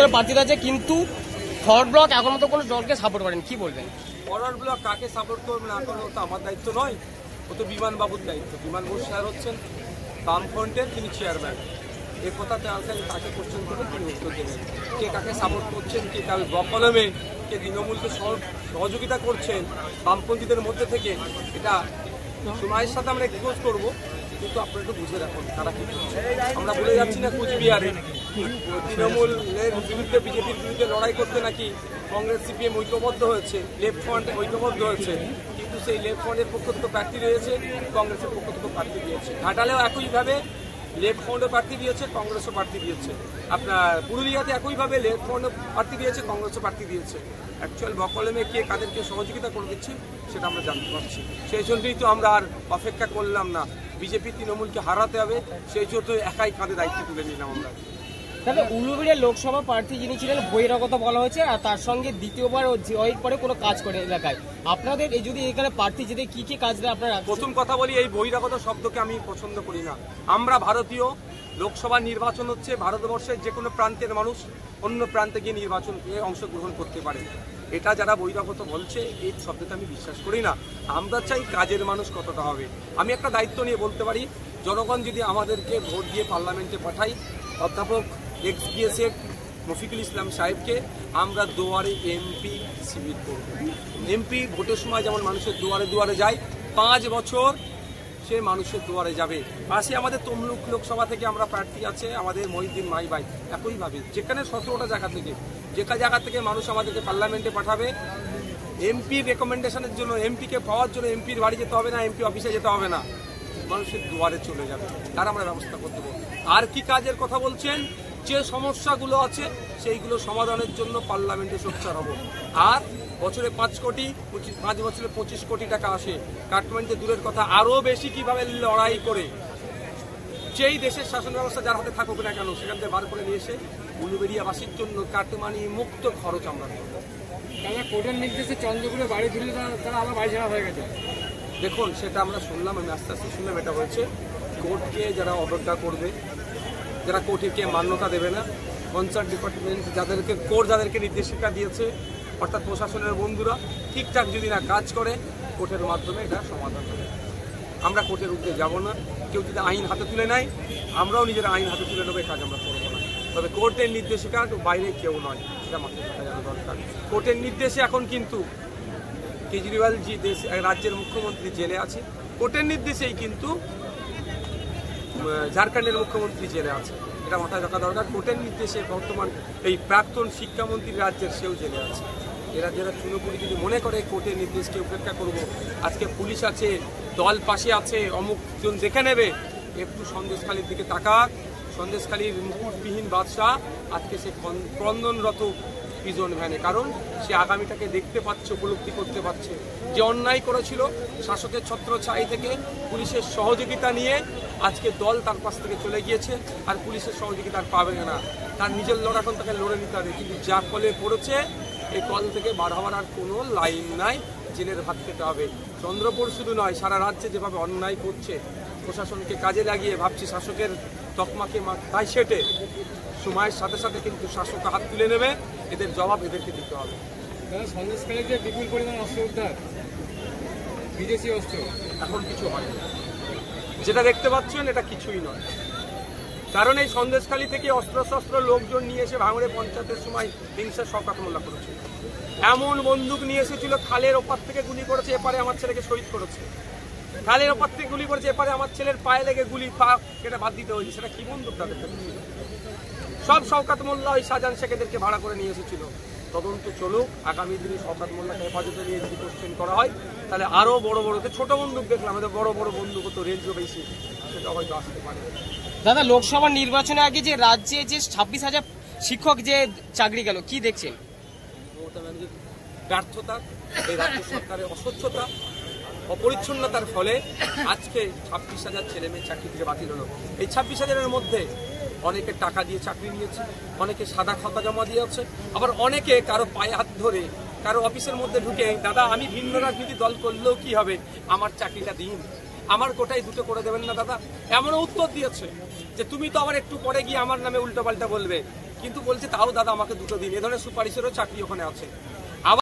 দলের প্রার্থীরা আছে, কিন্তু ফরওয়ার্ড ব্লক এখন তো কোনো দলকে সাপোর্ট করেন, কি বলবেন? ফরওয়ার্ড ব্লক কাকে সাপোর্ট করবে না করবে তো আমার দায়িত্ব নয়, ও তো বিমানবাবুর দায়িত্ব। বিমানবাবু স্যার হচ্ছেন বামফ্রন্টের, তিনি চেয়ারম্যান। এর কথাতে আসেন তাকে কোশ্চেন করে তিনি উত্তর দেবেন। কে কাকে সাপোর্ট করছেন, কে কাল ব্লক কলমে, কে তৃণমূলকে সহযোগিতা করছেন বামপন্থীদের মধ্যে থেকে, এটা সময়ের সাথে আমরা এক্সপোজ করবো। কিন্তু আপনারা একটু বুঝে রাখুন তারা কি করছে। আমরা বলে যাচ্ছি না কুচবিহারে তৃণমূলের বিরুদ্ধে, বিজেপির বিরুদ্ধে লড়াই করতে নাকি কংগ্রেস সিপিএম ঐক্যবদ্ধ হয়েছে, লেফট ফ্রন্ট ঐক্যবদ্ধ হয়েছে, কিন্তু সেই লেফট ফ্রন্টের পক্ষ থেকে প্রার্থী রয়েছে, কংগ্রেসের পক্ষ থেকে প্রার্থী দিয়েছে। ঘাটালেও একইভাবে লেফট ফ্রন্টও প্রার্থী দিয়েছে, কংগ্রেসও প্রার্থী দিয়েছে। আপনার পুরুলিয়াতে একইভাবে লেফট ফ্রন্টও প্রার্থী দিয়েছে, কংগ্রেসও প্রার্থী দিয়েছে। অ্যাকচুয়াল বকলমে কে কাদেরকে সহযোগিতা করে দিচ্ছে সেটা আমরা জানতে পারছি। সেই জন্যই তো আমরা আর অপেক্ষা করলাম না, বিজেপি তৃণমূলকে হারাতে হবে, সেই জন্য একাই কাঁধে দায়িত্ব তুলে নিলাম আমরা। তবে উলুবেড়িয়া লোকসভা প্রার্থী যিনি ছিলেন বহিরাগত বলা হয়েছে, আর তার সঙ্গে দ্বিতীয়বার জয়ের পরে কোনো কাজ করে এলাকায়, আপনাদের এই যদি এখানে প্রার্থী যেতে কি কি কাজ দেয় আপনারা? প্রথম কথা বলি, এই বহিরাগত শব্দকে আমি পছন্দ করি না। আমরা ভারতীয়, লোকসভা নির্বাচন হচ্ছে ভারতবর্ষের যে কোনো প্রান্তের মানুষ অন্য প্রান্তে গিয়ে নির্বাচনে অংশগ্রহণ করতে পারে। এটা যারা বহিরাগত বলছে এই শব্দটা আমি বিশ্বাস করি না। আমরা চাই কাজের মানুষ কতটা হবে। আমি একটা দায়িত্ব নিয়ে বলতে পারি, জনগণ যদি আমাদেরকে ভোট দিয়ে পার্লামেন্টে পাঠাই, অধ্যাপক এক্স-বিএসএফ মফিকুল ইসলাম সাহেবকে আমরা দুয়ারে এমপি শিবির করব। এমপি ভোটের সময় যেমন মানুষের দুয়ারে দুয়ারে যায়, 5 বছর সে মানুষের দুয়ারে যাবে। পাশে আমাদের তমলুক লোকসভা থেকে আমরা প্রার্থী আছে, আমাদের মহিউদ্দিন মাই ভাই, একইভাবে যেখানে 17টা জায়গা থেকে জায়গা থেকে মানুষ আমাদেরকে পার্লামেন্টে পাঠাবে, এমপির রেকমেন্ডেশনের জন্য, এমপিকে পাওয়ার জন্য এমপির বাড়ি যেতে হবে না, এমপি অফিসে যেতে হবে না, মানুষের দুয়ারে চলে যাবে, তার আমরা ব্যবস্থা করে দেবো। আর কি কাজের কথা বলছেন? যে সমস্যাগুলো আছে সেইগুলো সমাধানের জন্য পার্লামেন্টে সোচ্চার হব। আর বছরে 5 বছরে 25 কোটি টাকা আসে, কাটমানিতে দূরের কথা, আরও বেশি কিভাবে লড়াই করে যেই দেশের শাসন ব্যবস্থা যার হাতে থাকুক না কেন সেখান থেকে বার করে নিয়ে এসে উলুবেড়িয়াবাসীর জন্য কাটমানি মুক্ত খরচ আমরা দেব। তারা কোর্টের নির্দেশে চন্দ্রপুরে বাড়ি তুলে তারা আবার বাড়ি ছাড়া হয়ে গেছে। দেখুন, সেটা আমরা শুনলাম, আমি আস্তে আস্তে শুনলাম এটা হয়েছে। কোর্টকে যারা অবজ্ঞা করবে, যারা কোর্টকে মান্যতা দেবে না, কনসার্ট ডিপার্টমেন্ট যাদেরকে নির্দেশিকা দিয়েছে, অর্থাৎ প্রশাসনের বন্ধুরা ঠিকঠাক যদি না কাজ করে, কোর্টের মাধ্যমে এটা সমাধান হবে। আমরা কোর্টের উদ্যোগে যাব না। কেউ যদি আইন হাতে তুলে নেয়, আমরাও নিজের আইন হাতে তুলে নেবে, কাজ আমরা করবো না। তবে কোর্টের নির্দেশিকার বাইরে কেউ নয়, এটা মাথায় রাখা জানা দরকার। কোর্টের নির্দেশে এখন কিন্তু কেজরিওয়ালজি রাজ্যের মুখ্যমন্ত্রী জেলে আছে, কোর্টের নির্দেশেই কিন্তু ঝাড়খণ্ডের মুখ্যমন্ত্রী জেলে আছে, এটা মাথায় রাখা দরকার। কোর্টের নির্দেশে বর্তমান এই প্রাক্তন শিক্ষামন্ত্রী রাজ্যের সেও জেলে আছে। এরা যারা তৃণমূলী যদি মনে করে কোর্টের নির্দেশকে উপেক্ষা করব, আজকে পুলিশ আছে, দল পাশে আছে, অমুকজন দেখে নেবে, একটু সন্দেশখালীর দিকে তাকাক। সন্দেশখালীর মুকুটবিহীন বাদশাহ আজকে সে ক্রন্দনরত প্রিজন ভ্যানে, কারণ সে আগামীটাকে দেখতে পাচ্ছে, উপলব্ধি করতে পারছে। যে অন্যায় করেছিল শাসকের ছত্রছায়া থেকে পুলিশের সহযোগিতা নিয়ে আজকে দল তার পাশ থেকে চলে গিয়েছে, আর পুলিশের সহযোগিতা আর পাবে না। তার নিজের লড়াখন তাকে লড়ে নিতে হবে, কিন্তু যা ফলে পড়েছে এই কল থেকে বার হওয়ার আর কোনো লাইন নাই, জেলের ভাত খেতে হবে। চন্দ্রপুর শুধু নয়, সারা রাজ্যে যেভাবে অন্যায় করছে, প্রশাসনকে কাজে লাগিয়ে ভাবছি শাসকের তকমাকে মাথায় সেটে সময়ের সাথে সাথে কিন্তু শাসক হাত তুলে নেবে, এদের জবাব এদেরকে দিতে হবে। সন্দেশখালীতে বিপুল পরিমাণ অস্ত্র উদ্ধার, বিদেশি অস্ত্র, এখন কিছু হয় না। যেটা দেখতে পাচ্ছেন এটা কিছুই নয়, কারণ এই সন্দেশখালী থেকে অস্ত্র লোকজন নিয়ে এসে ভাঙড়ে পঞ্চায়েতের সময় হিংসার শওকত মোল্লা করেছে। এমন বন্দুক নিয়ে এসেছিল, খালের ওপার থেকে গুলি করেছে, এপারে আমার ছেলেকে শহীদ করেছে। খালের ওপার থেকে গুলি করেছে, এপারে আমার ছেলের পায়ে লেগে গুলি, পা কেটে বাদ দিতে হয়েছে। সেটা কি বন্দুক তাদের কাছে ছিল? সব শওকত মোল্লা ওই শাহজাহান শেখেদেরকে ভাড়া করে নিয়ে এসেছিল। তদন্ত চলুক, আগামী দিনে শওকত মোল্লাকে হেফাজতে নিয়ে যদি কোশ্চেন করা হয়, তাহলে আরও বড় ছোট বন্দুক দেখলাম, আমাদের বড় বন্দুক হতো, রেঞ্জও বেশি, সেটা হয়তো আসতে পারে। দাদা, লোকসভা নির্বাচনে আগে যে রাজ্যে যে 26,000 শিক্ষক যে চাকরি গেল, কি দেখছেন? ব্যর্থতা, এই রাজ্য সরকারের অস্বচ্ছতা, অপরিচ্ছন্নতার ফলে আজকে 26,000 ছেলে মেয়ে চাকরি থেকে বাতিল হলো। এই 26,000-এর মধ্যে অনেকে টাকা দিয়ে চাকরি নিয়েছে, অনেকে সাদা খাতা জমা দিয়েছে, আবার অনেকে কারো পায়ে হাত ধরে, কারো অফিসের মধ্যে ঢুকে, দাদা আমি ভিন্ন রাজনীতি দল করলেও কি হবে, আমার চাকরিটা দিন, আমার কোটায় 2টো করে দেবেন না দাদা, এমনও উত্তর দিয়েছে যে তুমি তো আবার একটু পরে গিয়ে আমার নামে উল্টোপাল্টা বলবে। কিন্তু বলছে তাও দাদা আমাকে 2টো দিন, এ ধরনের সুপারিশেরও চাকরি ওখানে আছে।